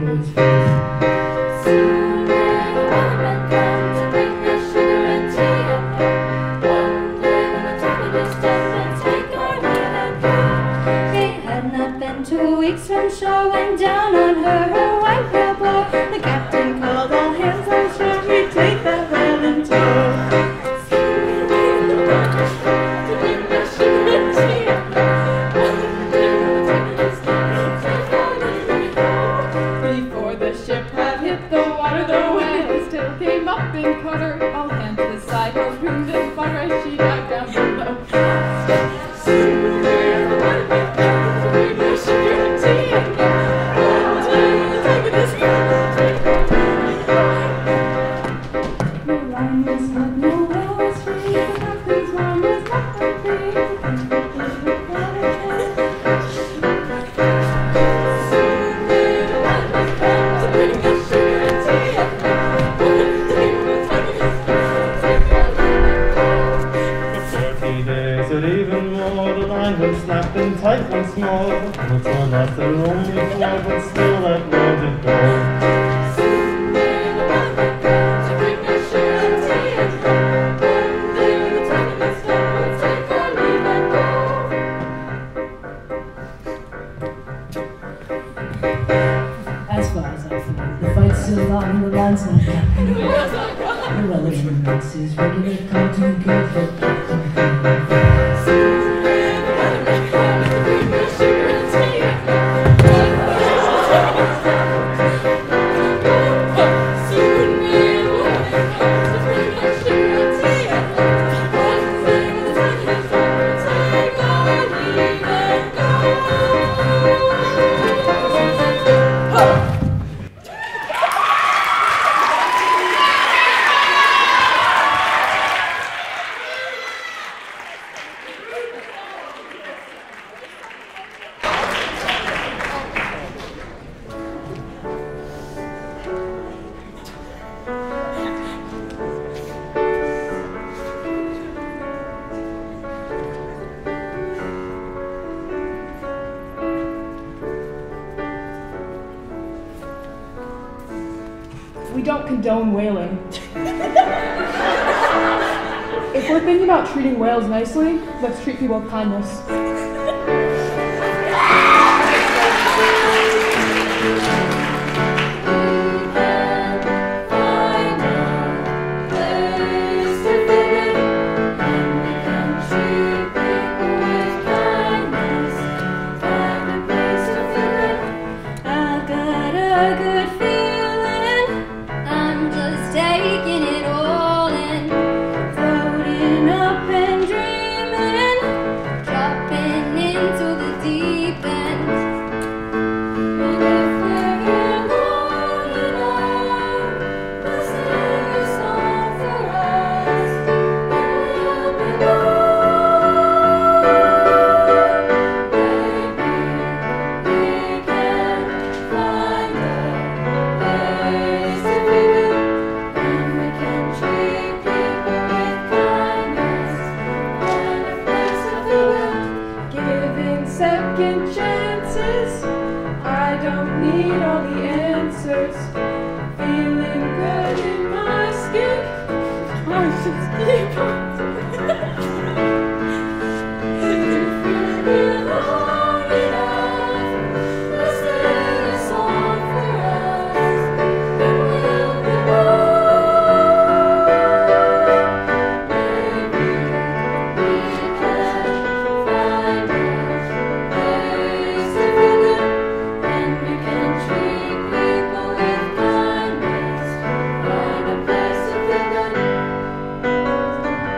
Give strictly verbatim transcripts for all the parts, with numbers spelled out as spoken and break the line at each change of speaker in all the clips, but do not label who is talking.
always free.
Soon may the weatherman come to bring us sugar and tea. One day when the talking is done, we'll take our leave and go. It had not been two weeks from shore when down on her her white whale bore. The captain called all hands on shore, he'd take that whale in tow. Soon may the weatherman come to bring us sugar and tea. One day when the talking is done, we'll take our leave and go.
Before the ship had hit the water, the whale still came up in cutter. All hands to the side, her crew and butter as she dived down below.
Soon may the weatherman come to bring us sugar and tea. One day when the talking is done, we'll take our leave and go.
The line was cut, no whale was free. The captain's arm was not free.
Soon may the weatherman come to bring us sugar and tea. One day when the talking is done, we'll take our leave and go.
For forty days or even more, the line was snapped in tight once more. Once more lasted only four, but still that road did go.
Soon may the weatherman come to bring us sugar and tea. One day when the talking is done, we'll take our leave and go.
As far as I find, the fight's still on, the line's not down. The relevant makes his regular call to good for Captain Cool.
Soon may the weatherman come to bring us sugar and tea. One day when the talking is done, we'll take our leave and go. Soon may the weatherman come to bring us sugar and tea. One day when the talking is done, we'll take our leave and go.
We don't condone whaling. If we're thinking about treating whales nicely, let's treat people with kindness.
Taking it all in, floating up and dreaming, dropping into the deep end. And if we're alone enough, they'll sing a song for us, and we'll be born. Maybe we can find a place to visit. And we can treat people with kindness and a place of living.
Giving second chances. I don't need all the answers. Feeling good in my skin. I should keep on.
If we're alone enough, they'll sing a song for us, and we'll be born. Maybe we can find a place to visit, and we can treat people with kindness and a place to visit.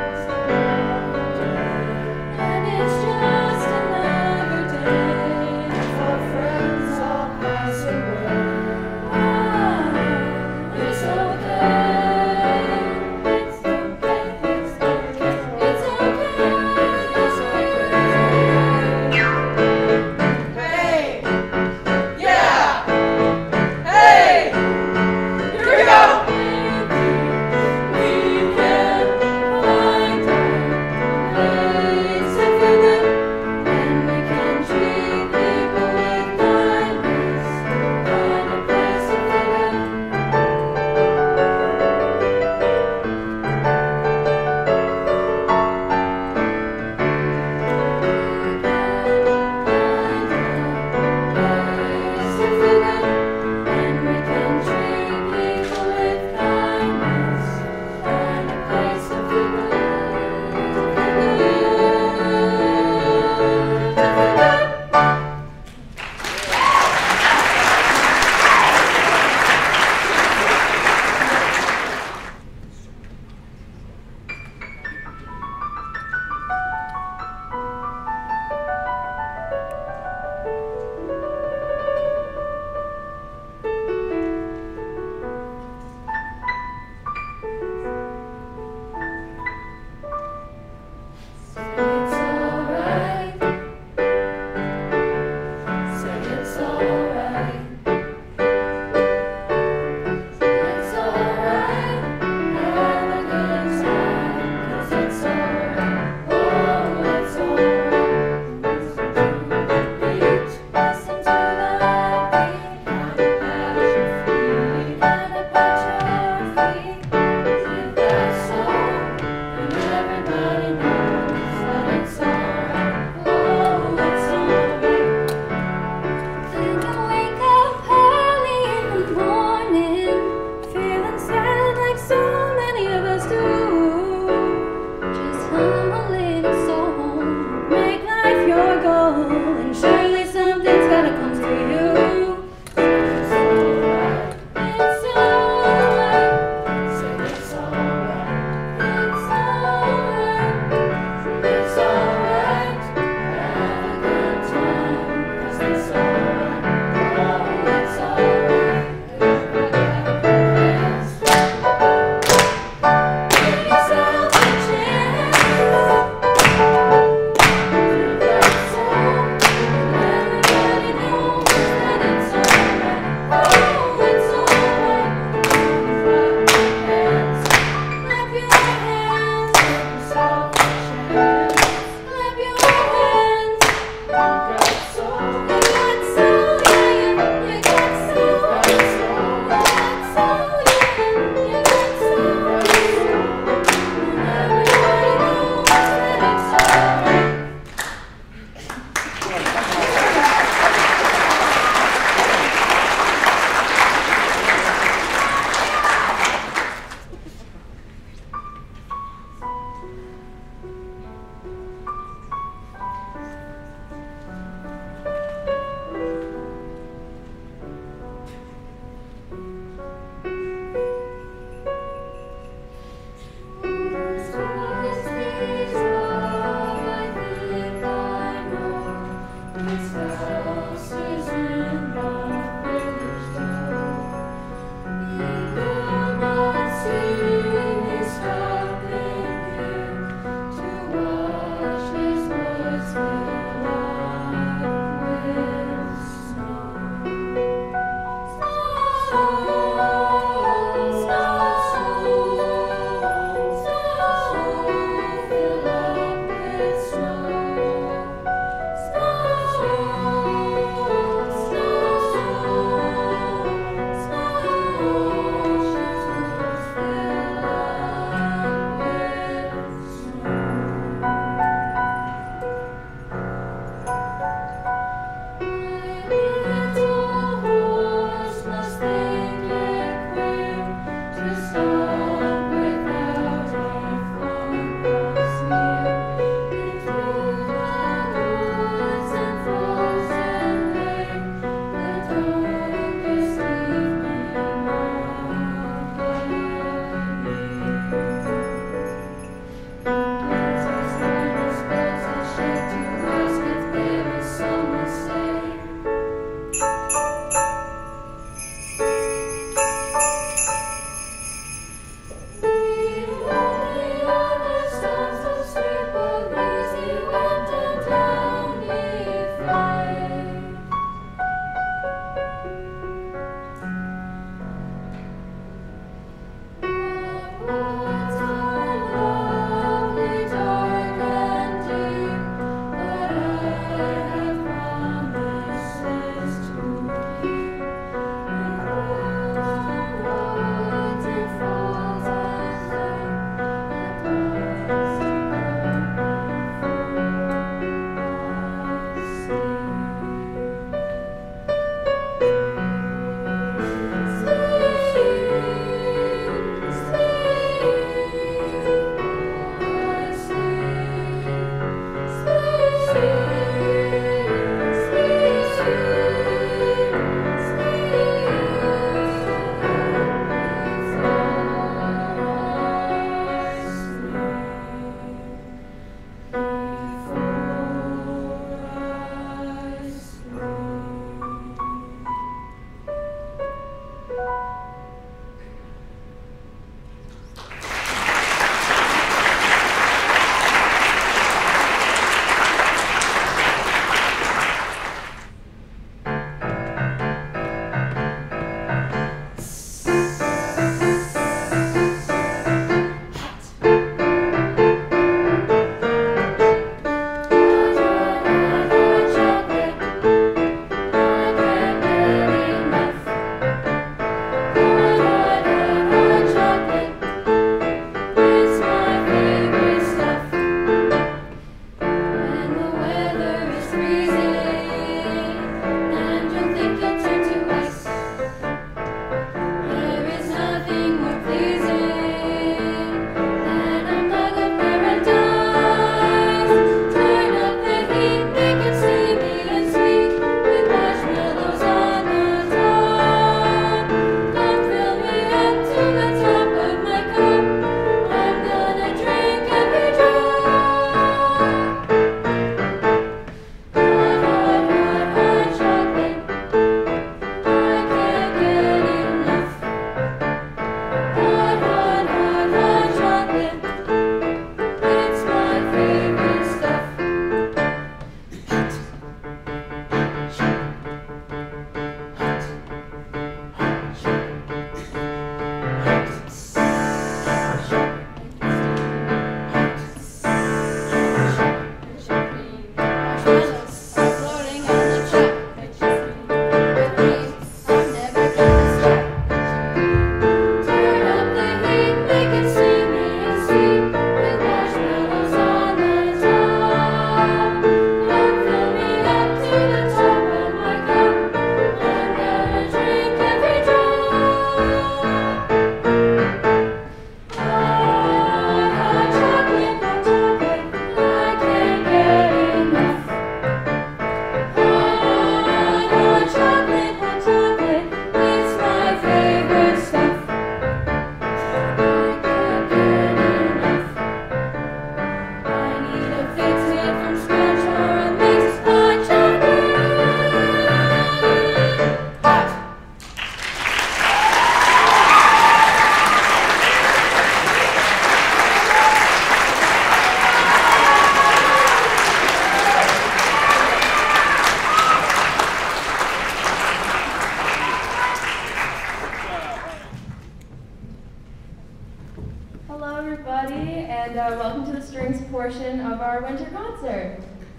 everybody, and uh, welcome to the strings portion of our winter concert.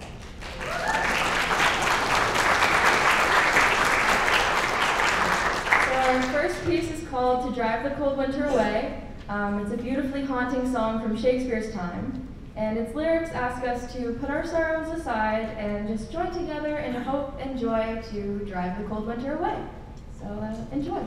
So our first piece is called To Drive the Cold Winter Away. Um, it's a beautifully haunting song from Shakespeare's time, and its lyrics ask us to put our sorrows aside and just join together in hope and joy to drive the cold winter away. So uh, enjoy.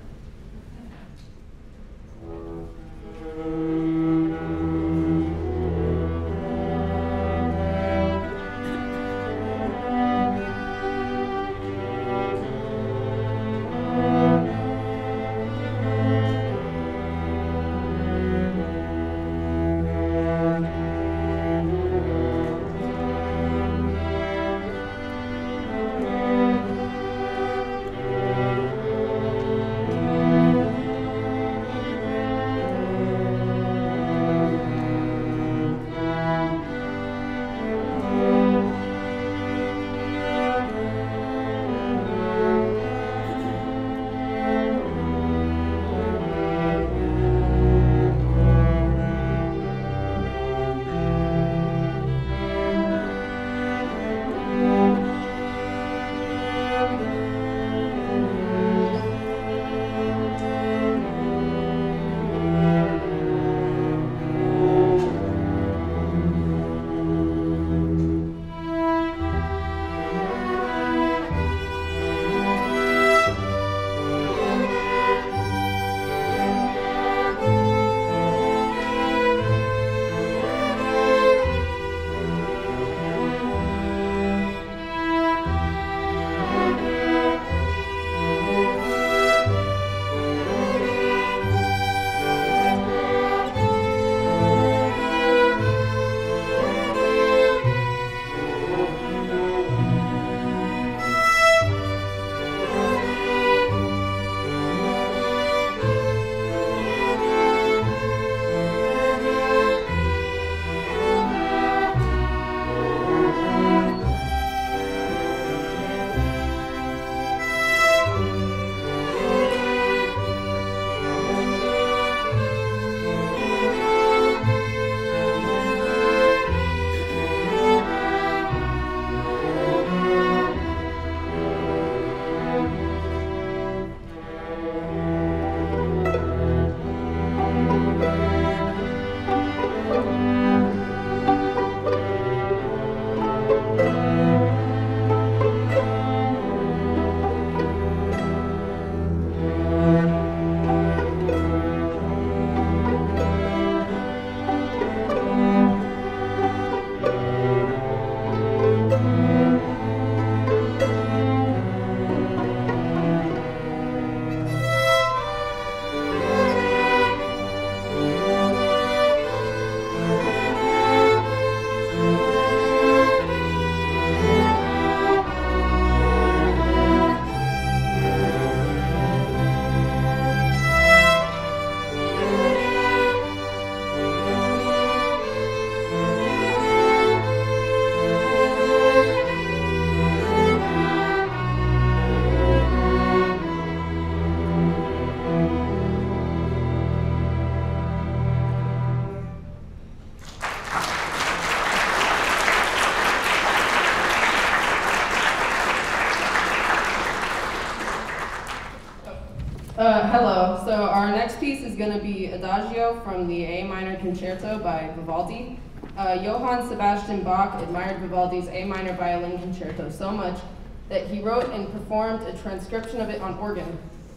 Uh, hello. So our next piece is going to be Adagio from the A minor concerto by Vivaldi. Uh, Johann Sebastian Bach admired Vivaldi's A minor violin concerto so much that he wrote and performed a transcription of it on organ.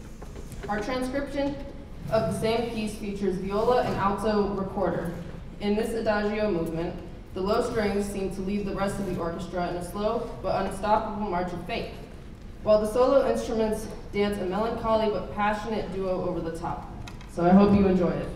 Our transcription of the same piece features viola and alto recorder. In this Adagio movement, the low strings seem to lead the rest of the orchestra in a slow but unstoppable march of fate, while the solo instruments dance a melancholy but passionate duo over the top. So I hope you enjoy it.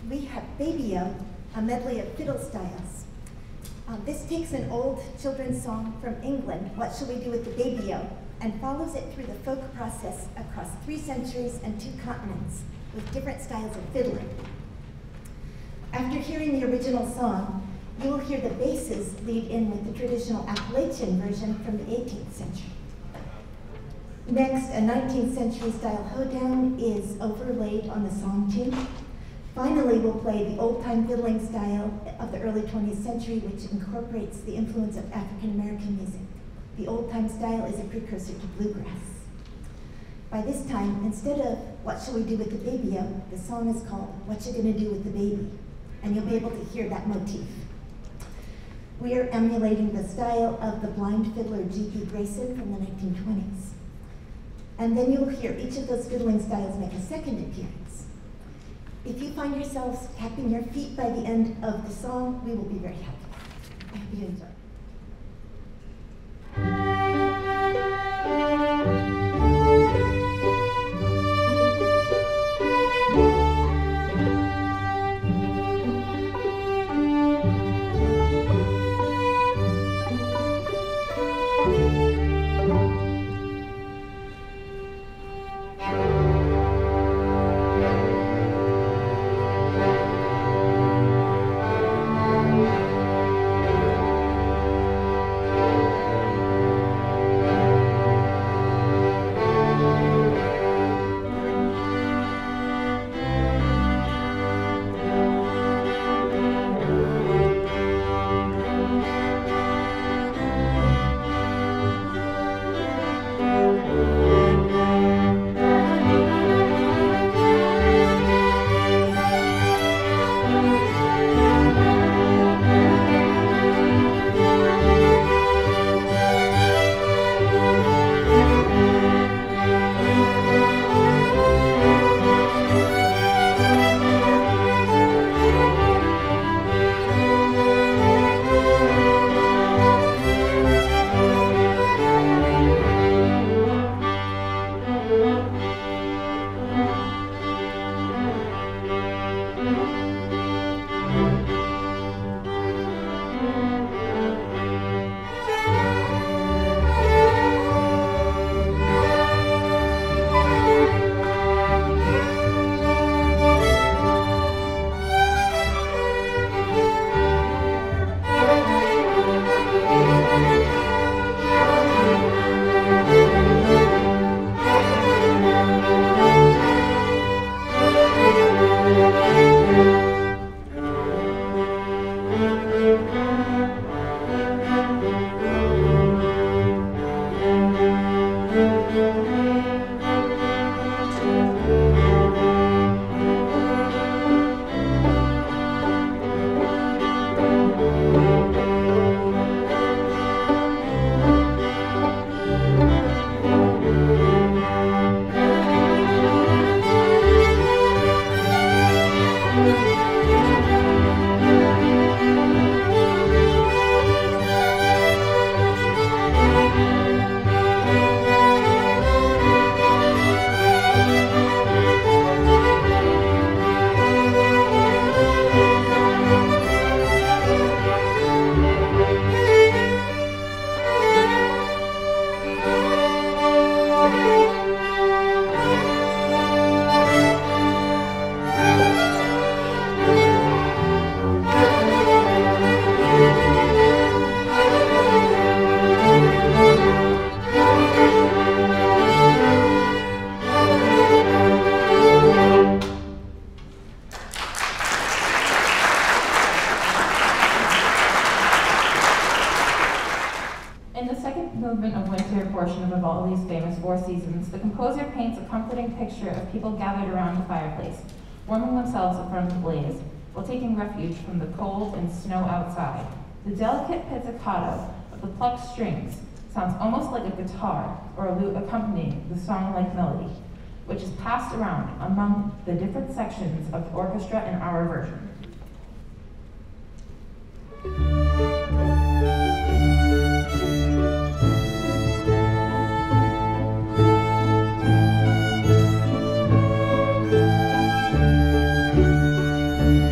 we have Baby-O, a medley of fiddle styles. Um, this takes an old children's song from England, What Shall We Do with the Baby-O, and follows it through the folk process across three centuries and two continents with different styles of fiddling. After hearing the original song, you will hear the basses lead in with the traditional Appalachian version from the eighteenth century. Next, a nineteenth century style hoedown is overlaid on the song tune. Finally, we'll play the old-time fiddling style of the early twentieth century, which incorporates the influence of African American music. The old-time style is a precursor to bluegrass. By this time, instead of What Shall We Do with the Baby-O, the song is called What You Gonna Do with the Baby, and you'll be able to hear that motif. We are emulating the style of the blind fiddler G P Grayson from the nineteen twenties. And then you'll hear each of those fiddling styles make a second appearance. If you find yourselves tapping your feet by the end of the song, we will be very happy. I hope you enjoy.
The composer paints a comforting picture of people gathered around the fireplace, warming themselves in front of the blaze, while taking refuge from the cold and snow outside. The delicate pizzicato of the plucked strings sounds almost like a guitar or a lute accompanying the song-like melody, which is passed around among the different sections of the orchestra in our version.
Thank you.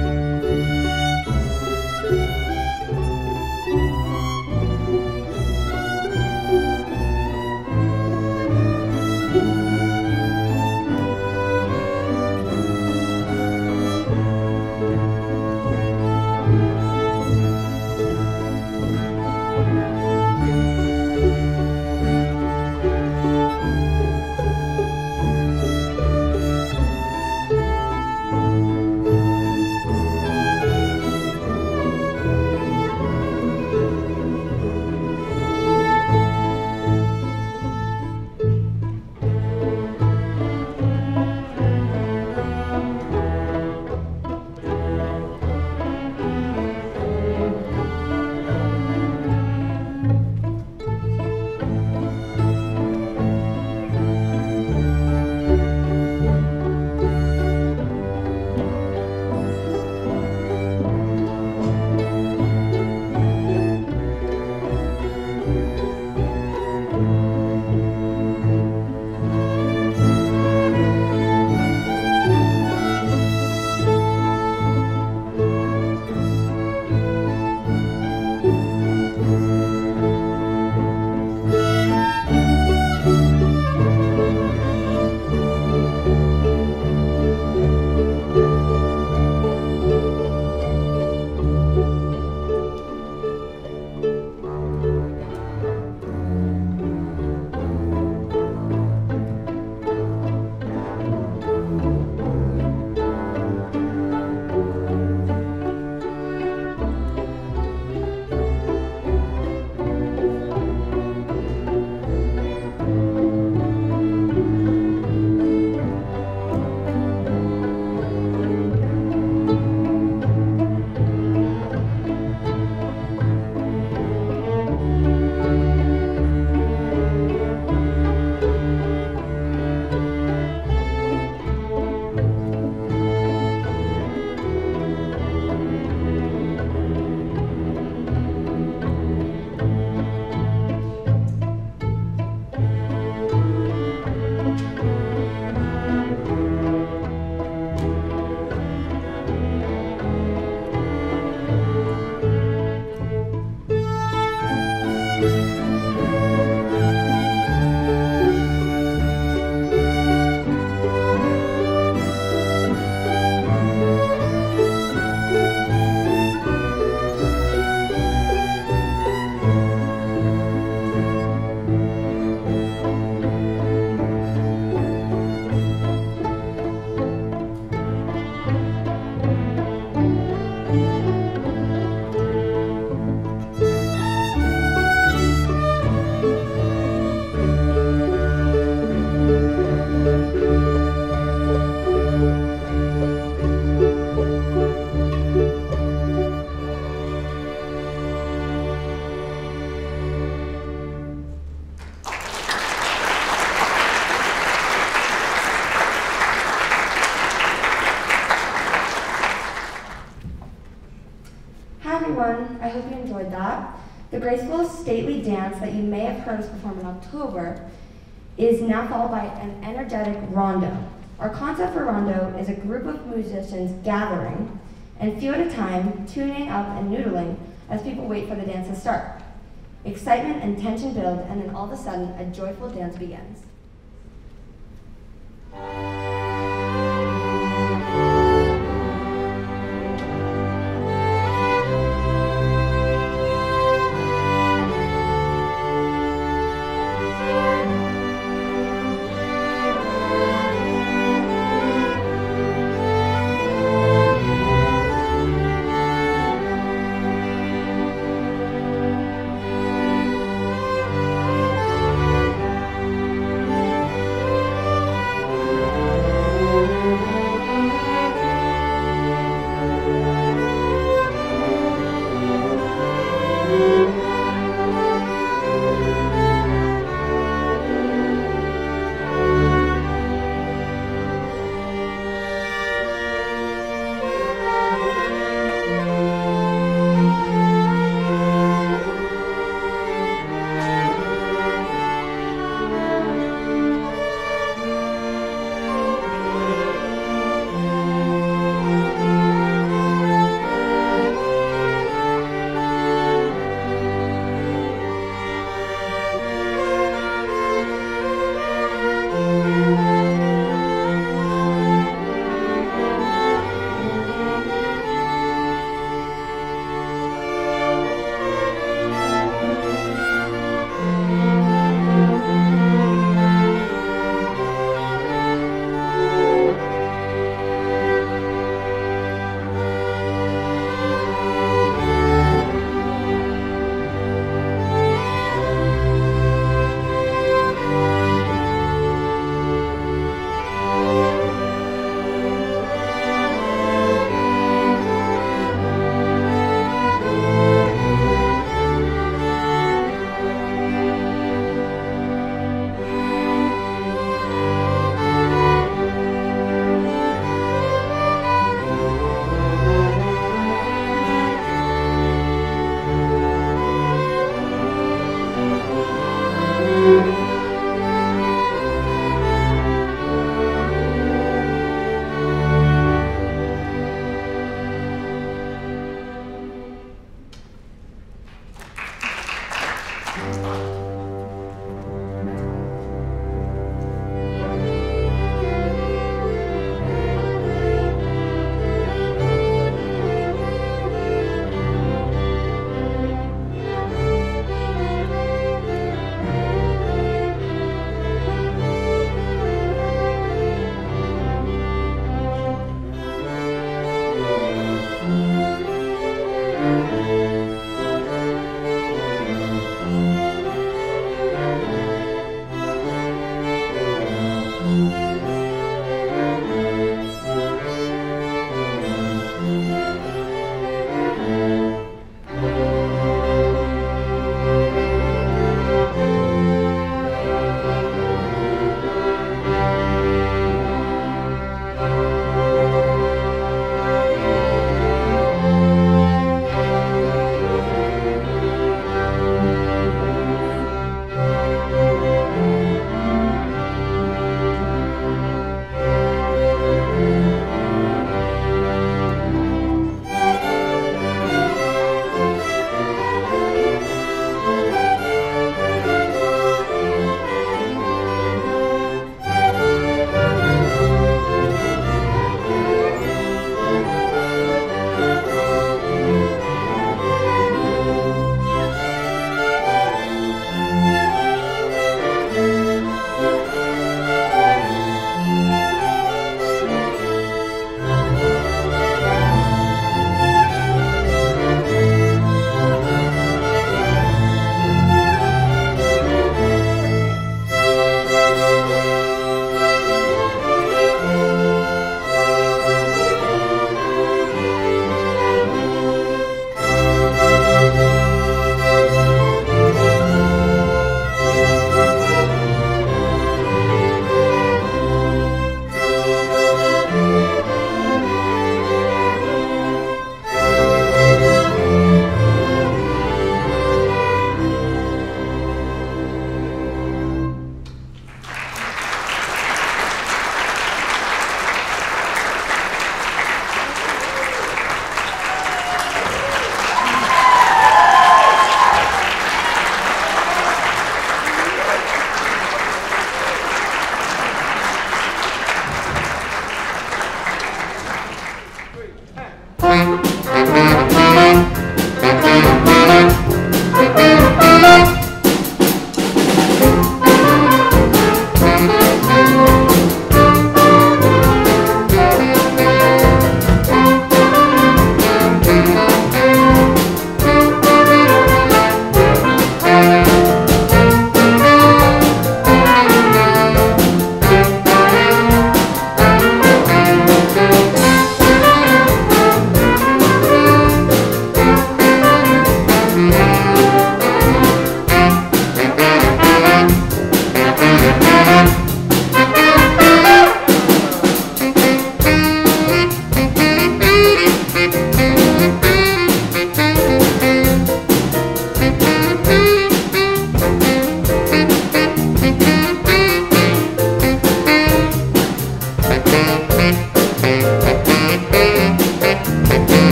The graceful, stately dance that you may have heard us perform in October is now followed by an energetic rondo. Our concept for rondo is a group of musicians gathering, and few at a time, tuning up and noodling as people wait for the dance to start. Excitement and tension build, and then all of a sudden, a joyful dance begins.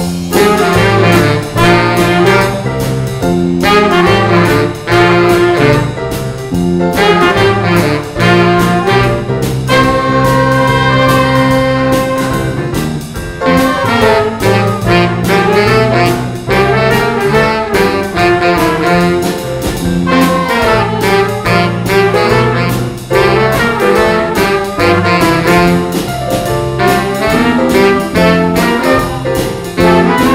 Thank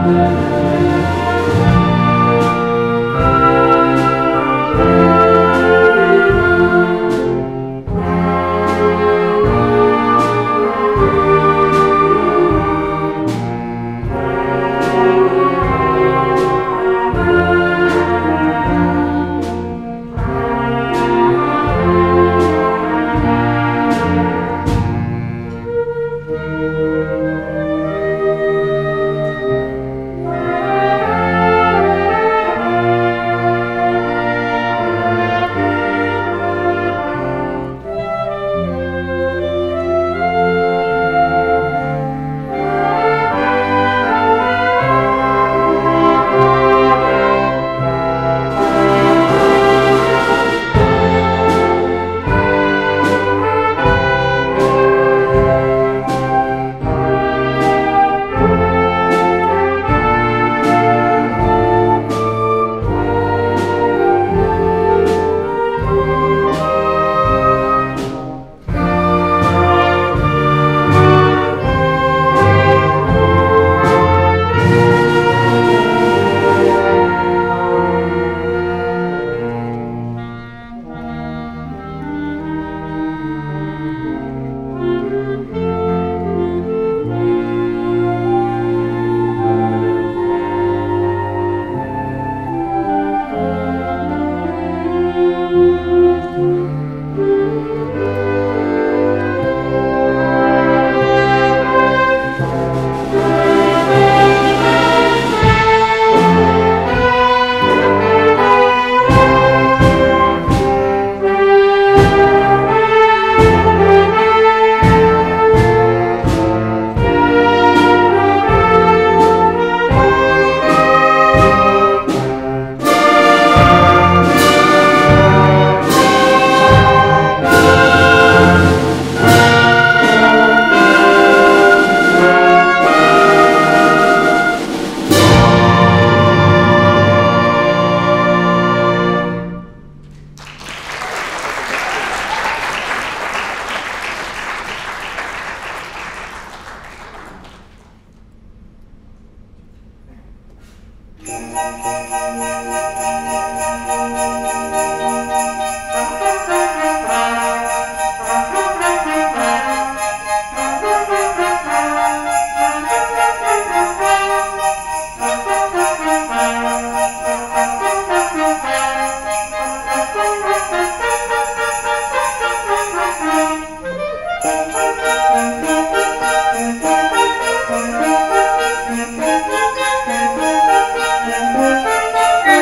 Thank you.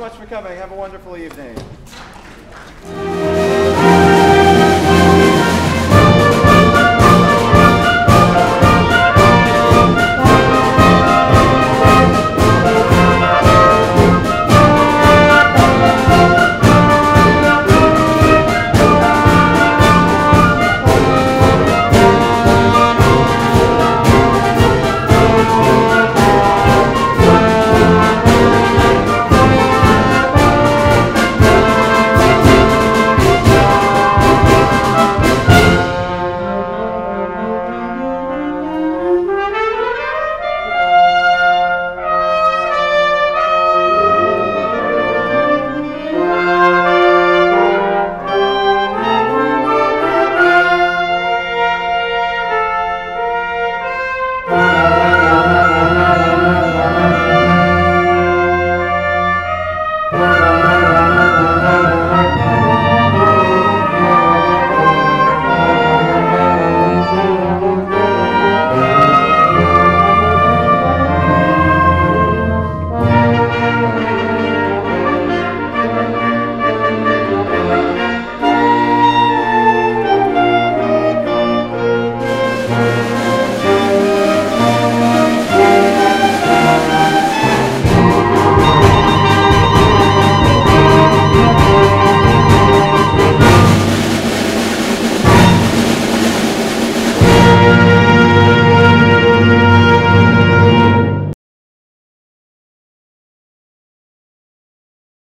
much for coming. Have a wonderful evening.